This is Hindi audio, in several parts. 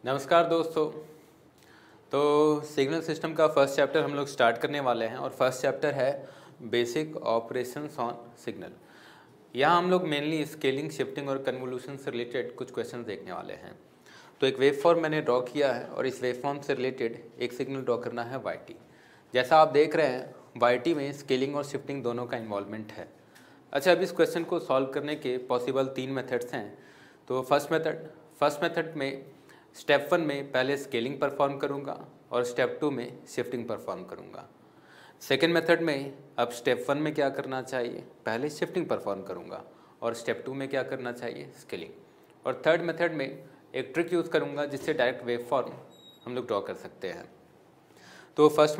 नमस्कार दोस्तों। तो सिग्नल सिस्टम का फर्स्ट चैप्टर हम लोग स्टार्ट करने वाले हैं और फर्स्ट चैप्टर है बेसिक ऑपरेशंस ऑन सिग्नल। यहाँ हम लोग मेनली स्केलिंग, शिफ्टिंग और कन्वोल्यूशन से रिलेटेड कुछ क्वेश्चन देखने वाले हैं। तो एक वेव फॉर्म मैंने ड्रॉ किया है और इस वेव फॉर्म से रिलेटेड एक सिग्नल ड्रॉ करना है वाई। जैसा आप देख रहे हैं वाई में स्केलिंग और शिफ्टिंग दोनों का इन्वॉल्वमेंट है। अच्छा, अब इस क्वेश्चन को सॉल्व करने के पॉसिबल 3 मेथड्स हैं। तो फर्स्ट मेथड में स्टेप 1 में पहले स्केलिंग परफॉर्म करूंगा और स्टेप 2 में शिफ्टिंग परफॉर्म करूंगा। सेकेंड मेथड में अब स्टेप 1 में क्या करना चाहिए, पहले शिफ्टिंग परफॉर्म करूंगा और स्टेप 2 में क्या करना चाहिए, स्केलिंग। और थर्ड मेथड में एक ट्रिक यूज़ करूंगा जिससे डायरेक्ट वेव फॉर्म हम लोग ड्रॉ कर सकते हैं। तो फर्स्ट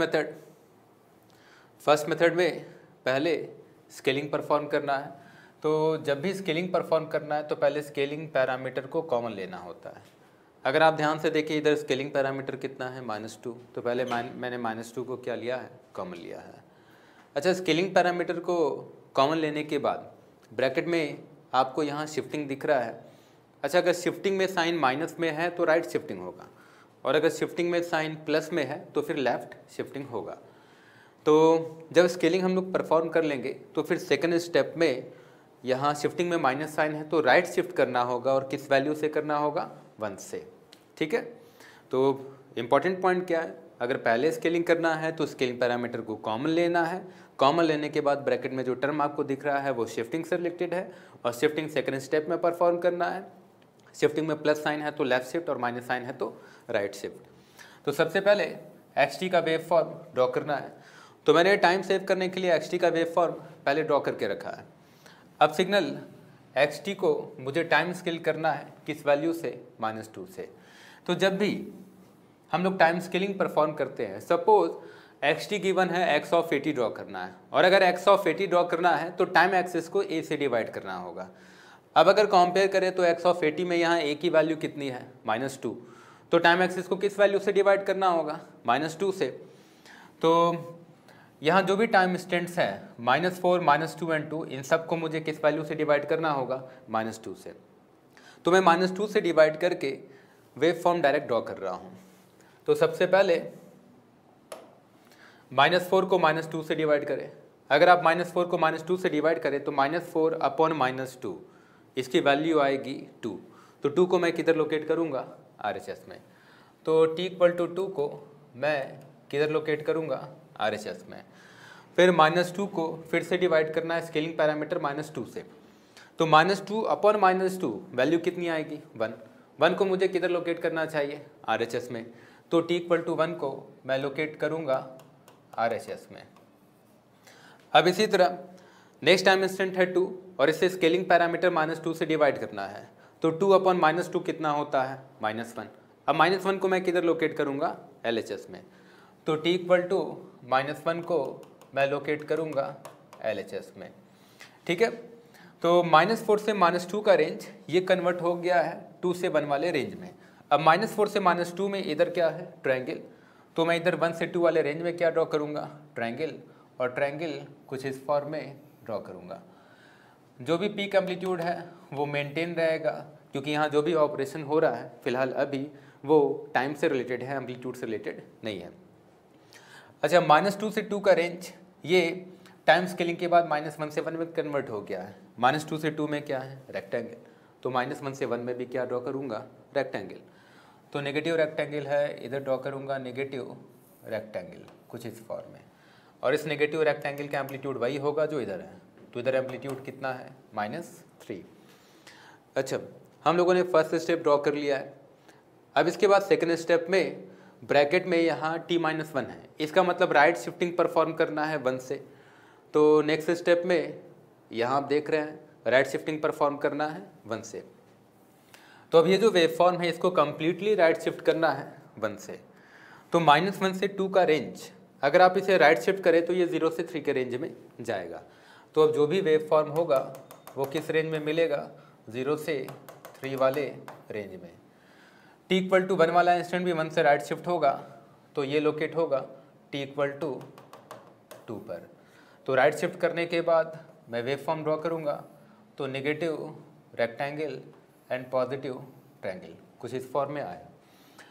मेथड में पहले स्केलिंग परफॉर्म करना है। तो जब भी स्केलिंग परफॉर्म करना है तो पहले स्केलिंग पैरामीटर को कॉमन लेना होता है। अगर आप ध्यान से देखिए इधर स्केलिंग पैरामीटर कितना है, -2। तो पहले मैंने -2 को क्या लिया है, कॉमन लिया है। अच्छा, स्केलिंग पैरामीटर को कॉमन लेने के बाद ब्रैकेट में आपको यहाँ शिफ्टिंग दिख रहा है। अच्छा, अगर शिफ्टिंग में साइन माइनस में है तो राइट शिफ्टिंग होगा और अगर शिफ्टिंग में साइन प्लस में है तो फिर लेफ्ट शिफ्टिंग होगा। तो जब स्केलिंग हम लोग परफॉर्म कर लेंगे तो फिर सेकंड स्टेप में यहाँ शिफ्टिंग में माइनस साइन है तो राइट शिफ्ट करना होगा और किस वैल्यू से करना होगा, 1 से। ठीक है, तो इम्पॉर्टेंट पॉइंट क्या है, अगर पहले स्केलिंग करना है तो स्केलिंग पैरामीटर को कॉमन लेना है। कॉमन लेने के बाद ब्रैकेट में जो टर्म आपको दिख रहा है वो शिफ्टिंग से रिलेटेड है और शिफ्टिंग सेकंड स्टेप में परफॉर्म करना है। शिफ्टिंग में प्लस साइन है तो लेफ्ट शिफ्ट और माइनस साइन है तो राइट शिफ्ट। तो सबसे पहले एक्स का वेव फॉर्म ड्रॉ करना है। तो मैंने टाइम सेव करने के लिए एक्स का वेव फॉर्म पहले ड्रॉ करके रखा है। अब सिग्नल एक्स को मुझे टाइम स्केल करना है किस वैल्यू से, -2 से। तो जब भी हम लोग टाइम स्केलिंग परफॉर्म करते हैं, सपोज एक्स गिवन है एक्स ऑफ 80 ड्रॉ करना है और अगर एक्स ऑफ 80 ड्रॉ करना है तो टाइम एक्सिस को ए से डिवाइड करना होगा। अब अगर कंपेयर करें तो एक्स ऑफ 80 में यहाँ ए की वैल्यू कितनी है, -2। तो टाइम एक्सिस को किस वैल्यू से डिवाइड करना होगा, -2 से। तो यहाँ जो भी टाइम इंस्टेंट्स है -4, -2 एंड 2, इन सब को मुझे किस वैल्यू से डिवाइड करना होगा, -2 से। तो मैं -2 से डिवाइड करके वेव फॉर्म डायरेक्ट ड्रॉ कर रहा हूँ। तो सबसे पहले -4 को -2 से डिवाइड करें। अगर आप -4 को -2 से डिवाइड करें तो -4 अपॉन -2 इसकी वैल्यू आएगी 2। तो 2 को मैं किधर लोकेट करूँगा, RHS में। तो t=2 को मैं किधर लोकेट करूँगा, RHS में। फिर -2 को फिर से डिवाइड करना है स्केलिंग पैरामीटर -2 से। तो -2 अपॉन -2 वैल्यू कितनी आएगी, 1 को मुझे किधर लोकेट करना चाहिए, RHS में। तो t=1 को मैं लोकेट करूँगा RHS में। अब इसी तरह नेक्स्ट टाइम इंस्टेंट है 2 और इससे स्केलिंग पैरामीटर -2 से डिवाइड करना है। तो 2 अपॉन -2 कितना होता है, -1। अब -1 को मैं किधर लोकेट करूँगा, LHS में। तो t=-1 को मैं लोकेट करूँगा LHS में। ठीक है, तो -4 से -2 का रेंज ये कन्वर्ट हो गया है 2 से 1 वाले रेंज में। अब -4 से -2 में इधर क्या है, ट्रायंगल। तो मैं इधर 1 से 2 वाले रेंज में क्या ड्रॉ करूँगा, ट्रायंगल। और ट्रायंगल कुछ इस फॉर्म में ड्रॉ करूँगा। जो भी पीक एम्पलीट्यूड है वो मेंटेन रहेगा क्योंकि यहाँ जो भी ऑपरेशन हो रहा है फिलहाल अभी वो टाइम से रिलेटेड है, एम्पलीट्यूड से रिलेटेड नहीं है। अच्छा, -2 से 2 का रेंज ये टाइम स्केलिंग के बाद -1 से 1 में कन्वर्ट हो गया है। -2 से 2 में क्या है, रेक्टेंगल। तो -1 से 1 में भी क्या ड्रॉ करूँगा, रेक्टेंगल। तो नेगेटिव रेक्टेंगल है, इधर ड्रॉ करूँगा नेगेटिव रेक्टेंगल कुछ इस फॉर्म में। और इस नेगेटिव रेक्टेंगल का एम्पलीट्यूड वही होगा जो इधर है। तो इधर एम्पलीट्यूड कितना है, -3। अच्छा, हम लोगों ने फर्स्ट स्टेप ड्रॉ कर लिया है। अब इसके बाद सेकेंड स्टेप में ब्रैकेट में यहाँ t-1 है, इसका मतलब राइट शिफ्टिंग परफॉर्म करना है 1 से। तो नेक्स्ट स्टेप में यहाँ आप देख रहे हैं राइट शिफ्टिंग परफॉर्म करना है 1 से। तो अब ये जो वेव फॉर्म है इसको कम्प्लीटली राइट शिफ्ट करना है 1 से। तो -1 से 2 का रेंज अगर आप इसे राइट शिफ्ट करें तो ये 0 से 3 के रेंज में जाएगा। तो अब जो भी वेव फॉर्म होगा वो किस रेंज में मिलेगा, 0 से 3 वाले रेंज में। t=1 वाला इंस्टेंट भी 1 से राइट शिफ्ट होगा तो ये लोकेट होगा t=2 पर। तो राइट शिफ्ट करने के बाद मैं वेव फॉर्म ड्रॉ करूँगा। तो negative rectangle and positive triangle कुछ इस फॉर्म में आया।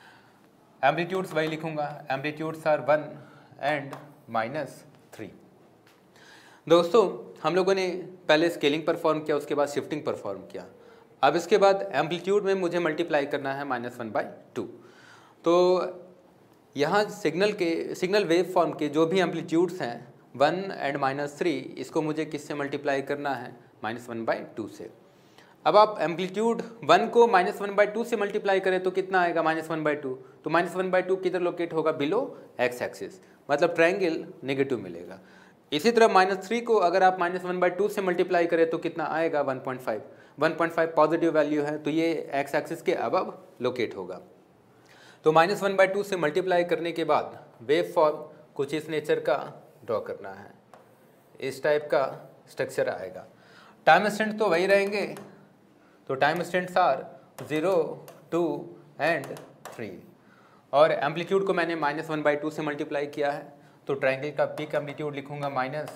एम्पलीट्यूड्स वही लिखूंगा, एम्पलीट्यूड्स आर 1 एंड -3। दोस्तों हम लोगों ने पहले स्केलिंग परफॉर्म किया, उसके बाद शिफ्टिंग परफॉर्म किया। अब इसके बाद एम्पलीट्यूड में मुझे मल्टीप्लाई करना है -1/2। तो यहाँ सिग्नल वेव फॉर्म के जो भी एम्पलीट्यूड्स हैं 1 एंड -3, इसको मुझे किससे मल्टीप्लाई करना है? -1/2 से। अब आप एम्पलीट्यूड 1 को -1/2 से मल्टीप्लाई करें तो कितना आएगा? -1/2। तो -1/2 किधर लोकेट होगा? बिलो एक्स एक्सिस, मतलब ट्रायंगल नेगेटिव मिलेगा। इसी तरह -3 को अगर आप -1/2 से मल्टीप्लाई करें तो कितना आएगा? 1.5। 1.5 पॉजिटिव वैल्यू है तो ये एक्स एक्सिस के अबव लोकेट होगा। तो -1/2 से मल्टीप्लाई करने के बाद वेव फॉर्म कुछ इस नेचर का ड्रॉ करना है, इस टाइप का स्ट्रक्चर आएगा। टाइम इंस्टेंट तो वही रहेंगे, तो टाइम इंस्टेंट्स आर 0, 2 एंड 3। और एम्पलीट्यूड को मैंने -1/2 से मल्टीप्लाई किया है, तो ट्रायंगल का पीक एम्पलीट्यूड लिखूंगा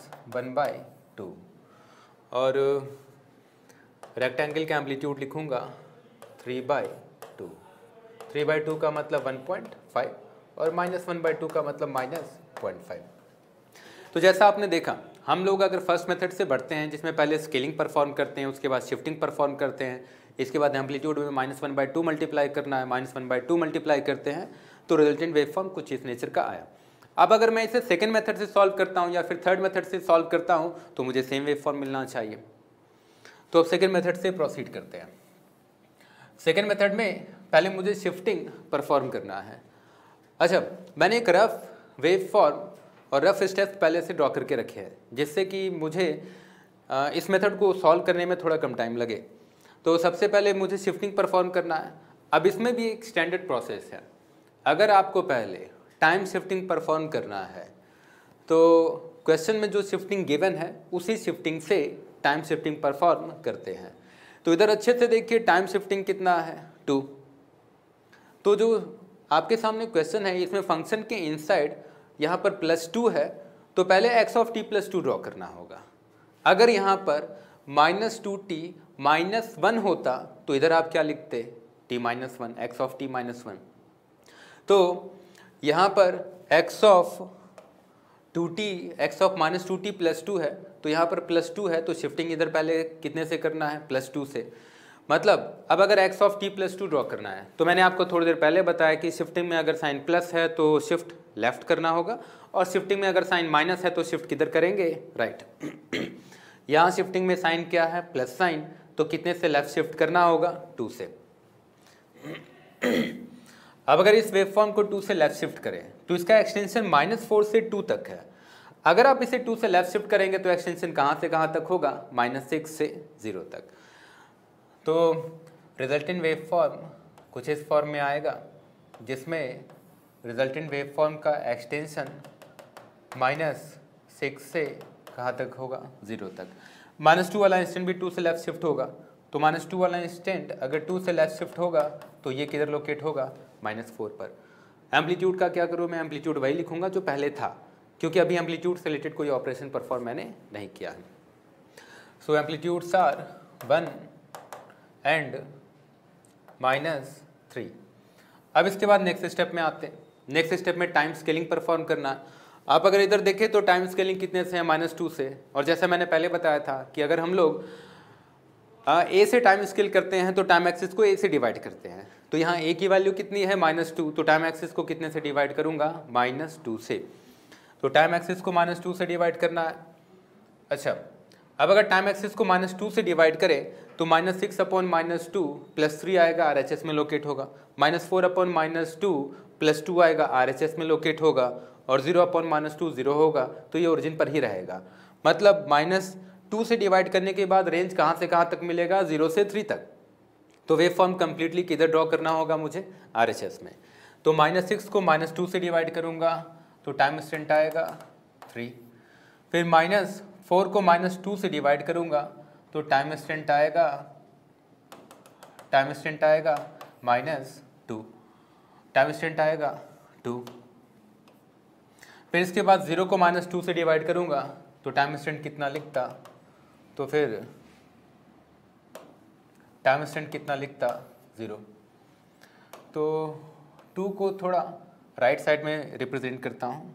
-1/2 और रेक्टेंगल का एम्पलीट्यूड लिखूंगा 3/2। 3/2 का मतलब 1.5 और -1/2 का मतलब -0.5। तो जैसा आपने देखा, हम लोग अगर फर्स्ट मेथड से बढ़ते हैं जिसमें पहले स्केलिंग परफॉर्म करते हैं, उसके बाद शिफ्टिंग परफॉर्म करते हैं, इसके बाद एम्पलीट्यूड में -1/2 मल्टीप्लाई करना है, -1/2 मल्टीप्लाई करते हैं, तो रिजल्टेंट वेव फॉर्म कुछ इस नेचर का आया। अब अगर मैं इसे सेकेंड मेथड से सॉल्व करता हूँ या फिर थर्ड मेथड से सॉल्व करता हूँ तो मुझे सेम वेव फॉर्म मिलना चाहिए। तो अब सेकेंड मेथड से प्रोसीड करते हैं। सेकेंड मेथड में पहले मुझे शिफ्टिंग परफॉर्म करना है। अच्छा, मैंने एक रफ वेव फॉर्म और रफ स्टेप्स पहले से ड्रॉ करके रखे हैं, जिससे कि मुझे इस मेथड को सॉल्व करने में थोड़ा कम टाइम लगे। तो सबसे पहले मुझे शिफ्टिंग परफॉर्म करना है। अब इसमें भी एक स्टैंडर्ड प्रोसेस है। अगर आपको पहले टाइम शिफ्टिंग परफॉर्म करना है तो क्वेश्चन में जो शिफ्टिंग गिवन है उसी शिफ्टिंग से टाइम शिफ्टिंग परफॉर्म करते हैं। तो इधर अच्छे से देखिए, टाइम शिफ्टिंग कितना है? 2। तो जो आपके सामने क्वेश्चन है इसमें फंक्शन के इनसाइड यहाँ पर +2 है, तो पहले x(t+2) ड्रॉ करना होगा। अगर यहाँ पर -2t -1 होता तो इधर आप क्या लिखते? t-1, x(t-1). तो यहाँ पर x(2t) x(-2t+2) है, तो यहाँ पर +2 है, तो शिफ्टिंग इधर पहले कितने से करना है? +2 से। मतलब अब अगर x(t+2) ड्रॉ करना है तो मैंने आपको थोड़ी देर पहले बताया कि शिफ्टिंग में अगर साइन प्लस है तो शिफ्ट लेफ्ट करना होगा, और शिफ्टिंग में अगर साइन माइनस है तो शिफ्ट किधर करेंगे? राइट। यहाँ शिफ्टिंग में साइन क्या है? प्लस साइन, तो कितने से लेफ्ट शिफ्ट करना होगा? 2 से। अब अगर इस वेव फॉर्म को 2 से लेफ्ट शिफ्ट करें तो इसका एक्सटेंशन -4 से 2 तक है। अगर आप इसे 2 से लेफ्ट शिफ्ट करेंगे तो एक्सटेंशन कहाँ से कहाँ तक होगा? -6 से 0 तक। तो रिजल्टेंट वेव फॉर्म कुछ इस फॉर्म में आएगा, जिसमें रिजल्टेंट वेव फॉर्म का एक्सटेंशन -6 से कहाँ तक होगा? 0 तक। -2 वाला इंस्टेंट भी 2 से लेफ्ट शिफ्ट होगा, तो -2 वाला इंस्टेंट अगर 2 से लेफ्ट शिफ्ट होगा तो ये किधर लोकेट होगा? -4 पर। एम्पलीट्यूड का क्या करूँ मैं? एम्पलीट्यूड वही लिखूंगा जो पहले था, क्योंकि अभी एम्पलीट्यूड से रिलेटेड कोई ऑपरेशन परफॉर्म मैंने नहीं किया है। So amplitudes are 1 and -3। अब इसके बाद नेक्स्ट स्टेप में आते हैं। नेक्स्ट स्टेप में टाइम स्केलिंग परफॉर्म करना। आप अगर इधर देखें तो टाइम स्केलिंग कितने से है? -2 से। और जैसा मैंने पहले बताया था कि अगर हम लोग a से टाइम स्केल करते हैं तो टाइम एक्सिस को a से डिवाइड करते हैं, तो यहाँ a की वैल्यू कितनी है? -2, तो टाइम एक्सिस को कितने से डिवाइड करूँगा? -2 से। तो टाइम एक्सिस को -2 से डिवाइड करना है। अच्छा, अब अगर टाइम एक्सिस को -2 से डिवाइड करें तो -6/-2 +3 आएगा, RHS में लोकेट होगा। -4/-2 +2 आएगा, RHS में लोकेट होगा। और 0/-2 0 होगा, तो ये ओरिजिन पर ही रहेगा। मतलब -2 से डिवाइड करने के बाद रेंज कहाँ से कहाँ तक मिलेगा? 0 से 3 तक। तो वेव फॉर्म कंप्लीटली किधर ड्रॉ करना होगा मुझे? RHS में। तो -6 को -2 से डिवाइड करूँगा तो टाइम इंस्टेंट आएगा 3। फिर -4 को -2 से डिवाइड करूँगा तो टाइम इंस्टेंट आएगा -2। टाइम इंस्टेंट आएगा 2। फिर इसके बाद 0 को -2 से डिवाइड करूँगा तो टाइम इंस्टेंट कितना लिखता? तो फिर टाइम इंस्टेंट कितना लिखता? 0। तो 2 को थोड़ा राइट साइड में रिप्रेजेंट करता हूँ,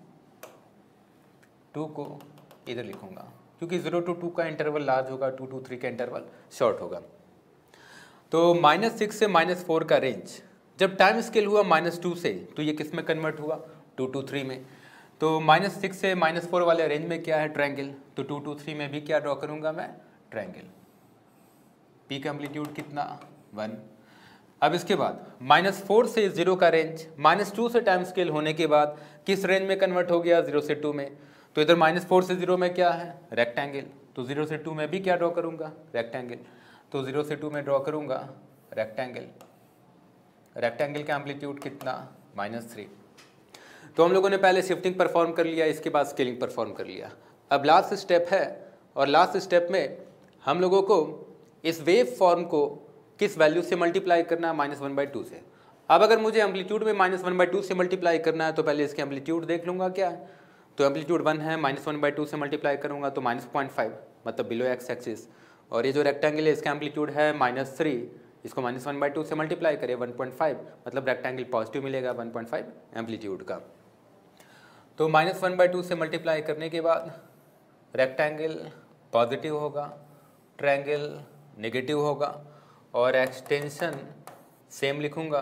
2 को इधर लिखूँगा क्योंकि 0 to 2 का इंटरवल लार्ज होगा, 2 to 3 का इंटरवल शॉर्ट होगा। तो -6 से -4 का रेंज जब टाइम स्केल हुआ -2 से, तो ये किस में कन्वर्ट हुआ, 2 to 3 में। तो -6 से -4 वाले रेंज में क्या है, ट्रायंगल। तो 2 to 3 में भी क्या ड्रॉ करूँगा मैं, ट्रायंगल। पी का एम्पलीट्यूड कितना, 1। अब इसके बाद -4 से 0 का रेंज, -2 से टाइम स्केल होने के बाद किस रेंज में कन्वर्ट हो गया, 0 से 2 में। तो इधर -4 से 0 में क्या है, रेक्टेंगल। तो 0 से 2 में भी क्या ड्रॉ करूँगा, रेक्टेंगल। तो 0 से 2 में ड्रॉ करूँगा रेक्टेंगल। रेक्टेंगल का एम्पलीट्यूड कितना, -3। तो हम लोगों ने पहले शिफ्टिंग परफॉर्म कर लिया, इसके बाद स्केलिंग परफॉर्म कर लिया। अब लास्ट स्टेप है, और लास्ट स्टेप में हम लोगों को इस वेव फॉर्म को किस वैल्यू से मल्टीप्लाई करना है, -1/2 से। अब अगर मुझे एम्पलीट्यूड में -1/2 से मल्टीप्लाई करना है तो पहले इसके एम्पलीट्यूड देख लूँगा क्या है। तो एम्पलीट्यूड 1 है, -1/2 से मल्टीप्लाई करूँगा तो -0.5, मतलब बिलो एक्स एक्सिस। और ये जो रेक्टेंगल है इसका एम्पलीट्यूड है -3, इसको -1/2 से मल्टीप्लाई करें 1.5, मतलब रेक्टेंगल पॉजिटिव मिलेगा 1.5 एम्पलीट्यूड का। तो -1/2 से मल्टीप्लाई करने के बाद रेक्टेंगल पॉजिटिव होगा, ट्रायंगल नेगेटिव होगा, और एक्सटेंशन सेम लिखूँगा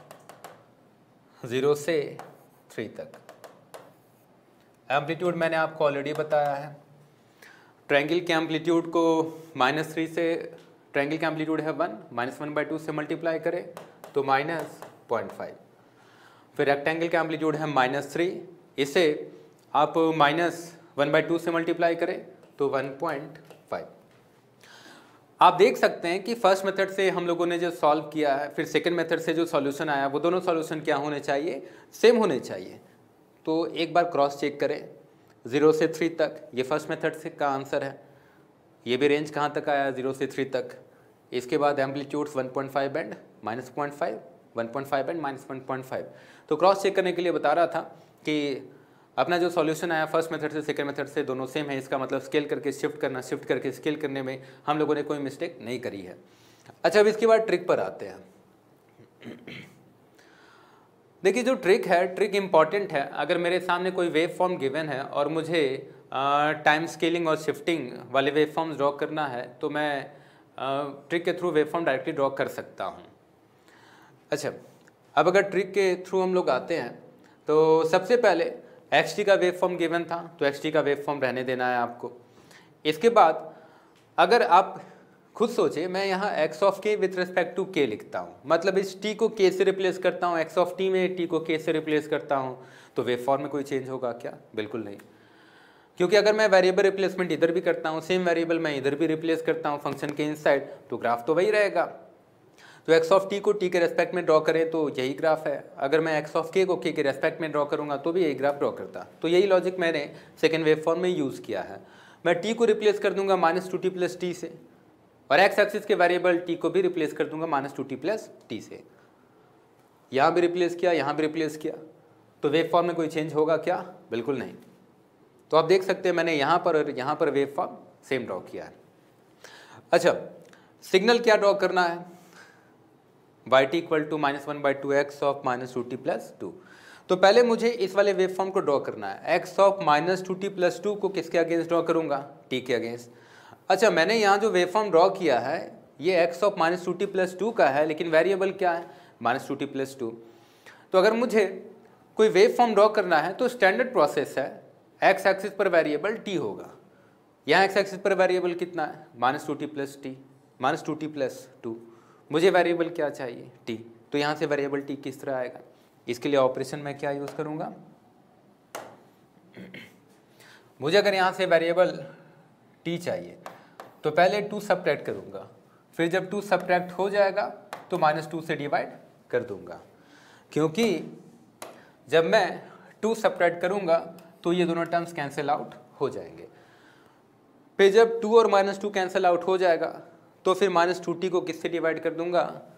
0 से 3 तक। एम्पलीट्यूड मैंने आपको ऑलरेडी बताया है। ट्रायंगल के एम्पलीट्यूड को -3 से, ट्रायंगल का एम्पलीट्यूड है 1, -1/2 से मल्टीप्लाई करें तो -0.5। फिर रेक्टेंगल का एम्पलीट्यूड है -3, इसे आप -1/2 से मल्टीप्लाई करें तो 1.5। आप देख सकते हैं कि फर्स्ट मेथड से हम लोगों ने जो सॉल्व किया है, फिर सेकंड मेथड से जो सॉल्यूशन आया, वो दोनों सॉल्यूशन क्या होने चाहिए, सेम होने चाहिए। तो एक बार क्रॉस चेक करें, 0 से 3 तक ये फर्स्ट मेथड से का आंसर है। ये भी रेंज कहाँ तक आया, 0 से 3 तक। इसके बाद एम्पलीट्यूड्स 1.5 एंड -0.5, 1.5 एंड -1.5। तो क्रॉस चेक करने के लिए बता रहा था कि अपना जो सॉल्यूशन आया फर्स्ट मेथड से सेकंड मेथड से दोनों सेम है, इसका मतलब स्केल करके शिफ्ट करना, शिफ्ट करके स्केल करने में हम लोगों ने कोई मिस्टेक नहीं करी है। अच्छा, अब इसके बाद ट्रिक पर आते हैं। देखिए जो ट्रिक है, ट्रिक इम्पॉर्टेंट है। अगर मेरे सामने कोई वेव फॉर्म गिवन है और मुझे टाइम स्केलिंग और शिफ्टिंग वाले वेव फॉर्म्स ड्रॉ करना है तो मैं ट्रिक के through wave form directly draw कर सकता हूँ। अच्छा, अब अगर ट्रिक के थ्रू हम लोग आते हैं तो सबसे पहले xt का वेव फॉर्म गिवन था तो xt का वेव फॉर्म रहने देना है आपको। इसके बाद अगर आप खुद सोचे, मैं यहाँ x of k with respect to k लिखता हूँ, मतलब इस t को k से रिप्लेस करता हूँ, x ऑफ t में t को k से रिप्लेस करता हूँ, तो वेव फॉर्म में कोई चेंज होगा क्या? बिल्कुल नहीं, क्योंकि अगर मैं वेरिएबल रिप्लेसमेंट इधर भी करता हूँ, सेम वेरिएबल मैं इधर भी रिप्लेस करता हूँ फंक्शन के इनसाइड, तो ग्राफ तो वही रहेगा। तो x ऑफ t को t के रेस्पेक्ट में ड्रॉ करें तो यही ग्राफ है। अगर मैं x ऑफ k को k के रेस्पेक्ट में ड्रॉ करूँगा तो भी यही ग्राफ ड्रॉ करता। तो यही लॉजिक मैंने सेकेंड वेव फॉर्म में यूज़ किया है। मैं t को रिप्लेस कर दूंगा -2t प्लस t से, और x एक्सिस के वेरिएबल t को भी रिप्लेस कर दूंगा -2t प्लस t से। यहाँ भी रिप्लेस किया, यहाँ भी रिप्लेस किया, तो वेव फॉर्म में कोई चेंज होगा क्या? बिल्कुल नहीं। तो आप देख सकते हैं मैंने यहाँ पर और यहाँ पर वेव फॉर्म सेम ड्रॉ किया है। अच्छा, सिग्नल क्या ड्रॉ करना है? yt equal to -1/2x of -2t plus 2। तो पहले मुझे इस वाले वेव फॉर्म को ड्रॉ करना है। x ऑफ -2t प्लस 2 को किसके अगेंस्ट ड्रॉ करूंगा? t के अगेंस्ट। अच्छा, मैंने यहाँ जो वेव फॉर्म ड्रॉ किया है ये x ऑफ -2t प्लस 2 का है, लेकिन वेरिएबल क्या है? -2t plus 2। तो अगर मुझे कोई वेव फॉर्म ड्रॉ करना है तो स्टैंडर्ड प्रोसेस है, x एक्सिस पर वेरिएबल t होगा। यहाँ x एक्सिस पर वेरिएबल कितना है? -2t plus t, -2t plus 2। मुझे वेरिएबल क्या चाहिए? t। तो यहाँ से वेरिएबल t किस तरह आएगा? इसके लिए ऑपरेशन मैं क्या यूज़ करूँगा? मुझे अगर यहाँ से वेरिएबल t चाहिए तो पहले 2 सब्ट्रैक्ट करूँगा, फिर जब 2 सब्ट्रैक्ट हो जाएगा तो -2 से डिवाइड कर दूँगा, क्योंकि जब मैं 2 सब्ट्रैक्ट करूँगा तो ये दोनों टर्म्स कैंसिल आउट हो जाएंगे। फिर जब 2 और -2 कैंसिल आउट हो जाएगा तो फिर -2t को किससे डिवाइड कर दूंगा?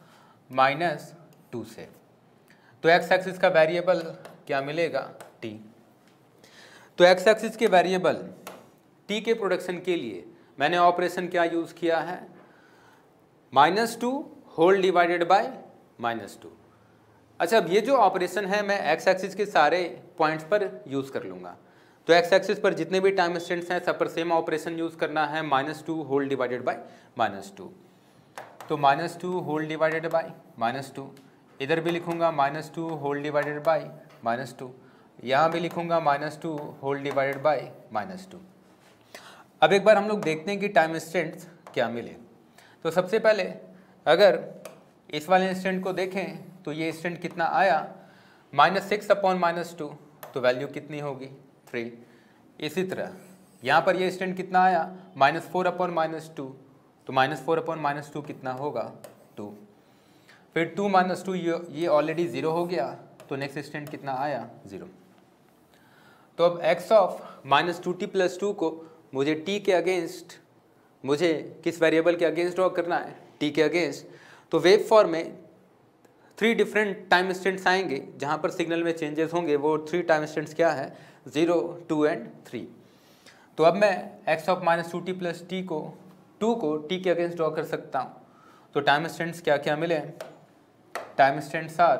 -2 से। तो x एक्सिस का वेरिएबल क्या मिलेगा? t। तो x एक्सिस के वेरिएबल t के प्रोडक्शन के लिए मैंने ऑपरेशन क्या यूज़ किया है? -2 होल डिवाइडेड बाय -2। अच्छा, अब ये जो ऑपरेशन है मैं एक्स एक्सिस के सारे पॉइंट्स पर यूज़ कर लूँगा। तो एक्स एक्सिस पर जितने भी टाइम इंस्टेंट्स हैं सब पर सेम ऑपरेशन यूज़ करना है, -2 होल डिवाइडेड बाय -2। तो -2 होल डिवाइडेड बाय -2, इधर भी लिखूँगा -2 होल डिवाइडेड बाय -2, यहाँ भी लिखूँगा -2 होल डिवाइडेड बाय -2। अब एक बार हम लोग देखते हैं कि टाइम इंस्टेंट्स क्या मिले। तो सबसे पहले अगर इस वाले इंस्टेंट को देखें तो ये इंस्टेंट कितना आया, -6/-2, तो वैल्यू कितनी होगी 3। इसी तरह यहाँ पर ये इंस्टेंट कितना आया, -4/-2, तो -4/-2 कितना होगा 2। फिर 2 - 2 ये ऑलरेडी 0 हो गया, तो नेक्स्ट इंस्टेंट कितना आया 0। तो अब x ऑफ -2t + 2 को मुझे t के अगेंस्ट, मुझे किस वेरिएबल के अगेंस्ट ड्रॉ करना है, t के अगेंस्ट। तो वेव फॉर्म में 3 डिफरेंट टाइम इंस्टेंट्स आएंगे जहाँ पर सिग्नल में चेंजेस होंगे। वो 3 टाइम इंस्टेंट्स क्या है, 0, 2 एंड 3। तो अब मैं x ऑफ -2t + t को 2 को t के अगेंस्ट ड्रॉ कर सकता हूँ। तो टाइम इंस्टेंट्स क्या क्या मिले, time instants are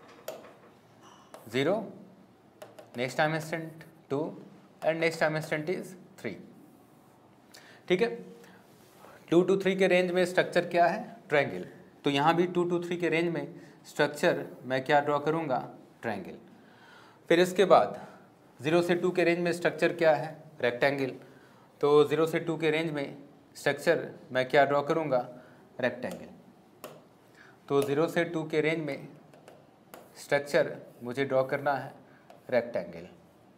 0, next time instant 2 and next time instant is 3। ठीक है, 2 to 3 के रेंज में स्ट्रक्चर क्या है, ट्रायंगल। तो यहाँ भी 2 to 3 के रेंज में स्ट्रक्चर मैं क्या ड्रॉ करूँगा, ट्रायंगल। फिर इसके बाद 0 से 2 के रेंज में स्ट्रक्चर क्या है, रेक्टेंगल। तो 0 से 2 के रेंज में स्ट्रक्चर मैं क्या ड्रॉ करूँगा, रेक्टेंगल। तो 0 से 2 के रेंज में स्ट्रक्चर मुझे ड्रॉ करना है रेक्टेंगल।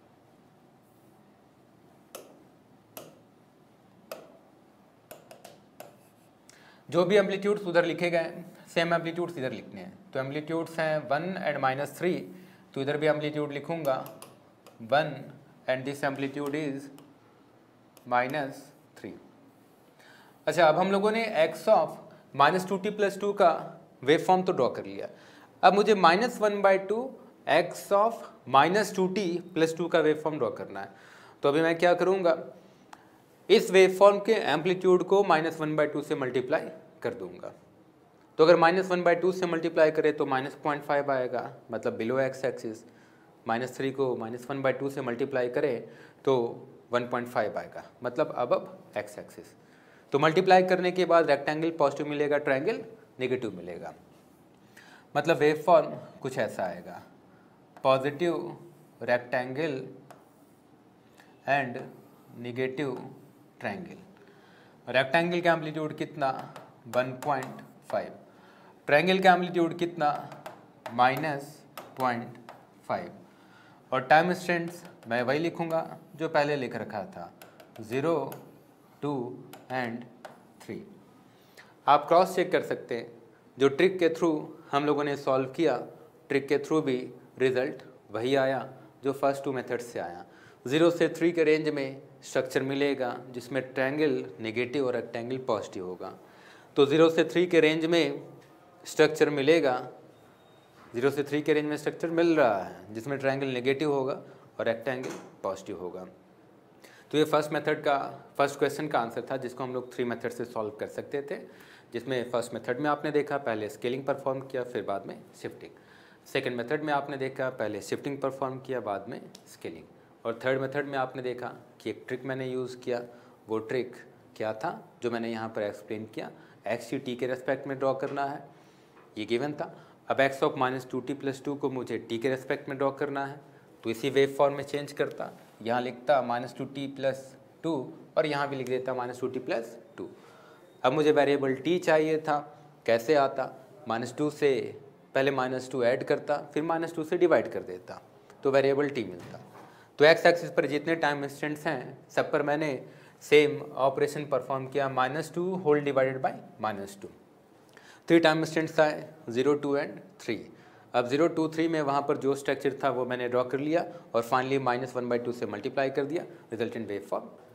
जो भी एम्पलीट्यूड्स उधर लिखे गए सेम एम्पलीट्यूड्स इधर लिखने हैं। तो एम्पलीट्यूड्स हैं 1 एंड -3, तो इधर भी एम्पलीट्यूड लिखूँगा 1 एंड दिस एम्पलीट्यूड इज -3। अच्छा, अब हम लोगों ने x ऑफ -2t + 2 का वेव फॉर्म तो ड्रॉ कर लिया। अब मुझे -1/2 x ऑफ -2t + 2 का वेव फॉर्म ड्रॉ करना है। तो अभी मैं क्या करूँगा, इस वेव फॉर्म के एम्पलीट्यूड को -1/2 से मल्टीप्लाई कर दूंगा। तो अगर -1/2 से मल्टीप्लाई करें तो -0.5 आएगा, मतलब बिलो एक्स एक्सिस। -3 को -1/2 से मल्टीप्लाई करें तो 1.5 आएगा, मतलब अब एक्स एक्सिस। तो मल्टीप्लाई करने के बाद रेक्टेंगल पॉजिटिव मिलेगा, ट्रायंगल नेगेटिव मिलेगा। मतलब वेव फॉर्म कुछ ऐसा आएगा, positive rectangle and negative triangle. Rectangle का एम्पलीट्यूड कितना, 1.5। ट्रायंगल का एम्पलीट्यूड कितना, -0.5। और टाइम इंस्टेंट्स मैं वही लिखूँगा जो पहले लिख रखा था, 0, 2 एंड 3। आप क्रॉस चेक कर सकते हैं, जो ट्रिक के थ्रू हम लोगों ने सॉल्व किया, ट्रिक के थ्रू भी रिजल्ट वही आया जो फर्स्ट 2 मेथड से आया। 0 से 3 के रेंज में स्ट्रक्चर मिलेगा जिसमें ट्रायंगल नेगेटिव और रेक्टेंगल पॉजिटिव होगा। तो 0 से 3 के रेंज में स्ट्रक्चर मिलेगा, 0 से 3 के रेंज में स्ट्रक्चर मिल रहा है जिसमें ट्रायंगल नेगेटिव होगा और रेक्टेंगल पॉजिटिव होगा। तो ये फर्स्ट क्वेश्चन का आंसर था, जिसको हम लोग 3 मेथड से सॉल्व कर सकते थे। जिसमें फर्स्ट मेथड में आपने देखा पहले स्केलिंग परफॉर्म किया, फिर बाद में शिफ्टिंग। सेकेंड मेथड में आपने देखा पहले शिफ्टिंग परफॉर्म किया, बाद में स्केलिंग। और थर्ड मेथड में आपने देखा कि एक ट्रिक मैंने यूज़ किया। वो ट्रिक क्या था जो मैंने यहाँ पर एक्सप्लेन किया, एक्स टी के रेस्पेक्ट में ड्रॉ करना है, ये गिवन था। अब x ऑफ -2t + 2 को मुझे t के रेस्पेक्ट में ड्रॉ करना है, तो इसी वेव फॉर्म में चेंज करता, यहाँ लिखता -2t + 2 और यहाँ भी लिख देता -2t + 2। अब मुझे वेरिएबल t चाहिए था, कैसे आता, -2 से पहले -2 ऐड करता, फिर -2 से डिवाइड कर देता, तो वेरिएबल t मिलता। तो एक्स एक्सिस पर जितने टाइम इंस्टेंट्स हैं सब पर मैंने सेम ऑपरेशन परफॉर्म किया, -2 whole divided by -2। 3 time instants आए, 0, 2 एंड 3। अब 0, 2, 3 में वहाँ पर जो स्ट्रक्चर था वो मैंने ड्रॉ कर लिया और फाइनली -1/2 से मल्टीप्लाई कर दिया, रिजल्टेंट वेव फॉर्म